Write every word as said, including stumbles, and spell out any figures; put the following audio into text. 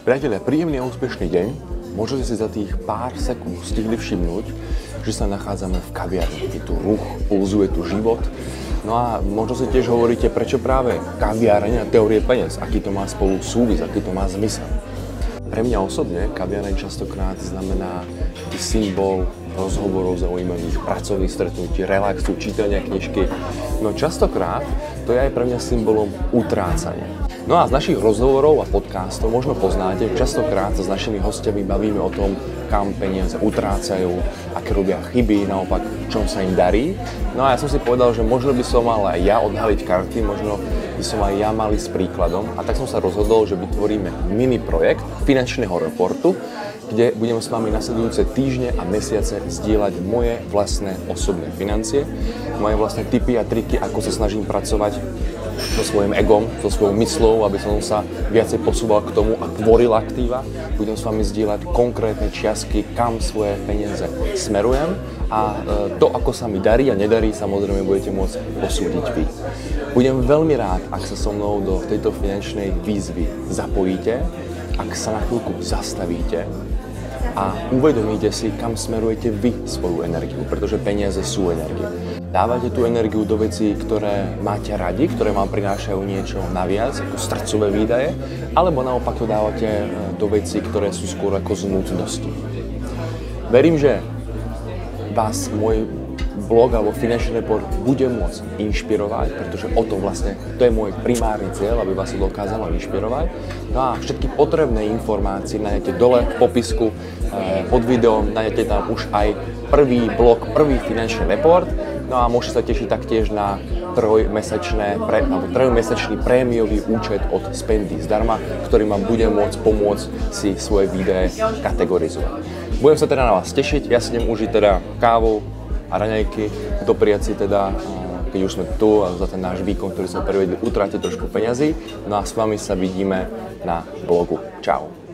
Priatelia, príjemný a úspešný deň. Môžete si za tých pár sekúnd stihli všimnúť, že sa nachádzame v kaviarni. Je tu ruch, pulzuje tu život. No a možno si tiež hovoríte, prečo práve kaviareň a teórie peniaz, aký to má spolu súvis, aký to má zmysel. Pre mňa osobne kaviareň častokrát znamená symbol rozhovorov zaujímavých, pracovných stretnutí, relaxu, čítania knižky. No častokrát to je aj pre mňa symbolom utrácania. No a z našich rozhovorov a podcastov možno poznáte, častokrát sa s našimi hostiami bavíme o tom, kam peniaze utrácajú, aké robia chyby, naopak, čom sa im darí. No a ja som si povedal, že možno by som mal aj ja odhaliť karty, možno by som aj ja mal ísť s príkladom. A tak som sa rozhodol, že vytvoríme mini projekt finančného reportu, kde budem s vami nasledujúce týždne a mesiace zdieľať moje vlastné osobné financie, moje vlastné tipy a triky, ako sa snažím pracovať so svojím egom, so svojou myslou, aby som sa viacej posúval k tomu a tvoril aktíva. Budem s vami zdieľať konkrétne čiastky, kam svoje peniaze smerujem a to, ako sa mi darí a nedarí, samozrejme budete môcť posúdiť vy. Budem veľmi rád, ak sa so mnou do tejto finančnej výzvy zapojíte, ak sa na chvíľku zastavíte a uvedomíte si, kam smerujete vy svoju energiu, pretože peniaze sú energie. Dávate tú energiu do vecí, ktoré máte radi, ktoré vám prinášajú niečo naviac, ako srdcové výdaje, alebo naopak to dávate do vecí, ktoré sú skôr ako z núdznosti. Verím, že vás môj blog alebo finančný report bude môcť inšpirovať, pretože o tom vlastne, to je môj primárny cieľ, aby vás to dokázalo inšpirovať. No a všetky potrebné informácie nájdete dole v popisku pod videom, nájdete tam už aj prvý blog, prvý finančný report. No a môžete sa tešiť taktiež na trojmesačné, pre, alebo trojmesačný prémiový účet od Spendy zdarma, ktorý vám bude môcť pomôcť si svoje videá kategorizovať. Budem sa teda na vás tešiť, ja si idem užiť teda kávu a raňajky, dopriať si teda, keď už sme tu a za ten náš výkon, ktorý sme prevedli, utrátiť trošku peňazí. No a s vami sa vidíme na blogu. Čau.